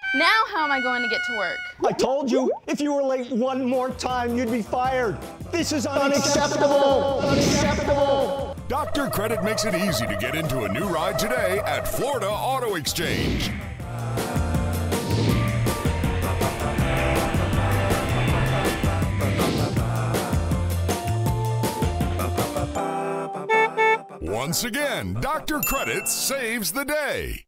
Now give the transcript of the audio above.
Now how am I going to get to work? I told you, if you were late one more time, you'd be fired. This is unacceptable. Unacceptable. Dr. Credit makes it easy to get into a new ride today at Florida Auto Exchange. Once again, Dr. Credit saves the day.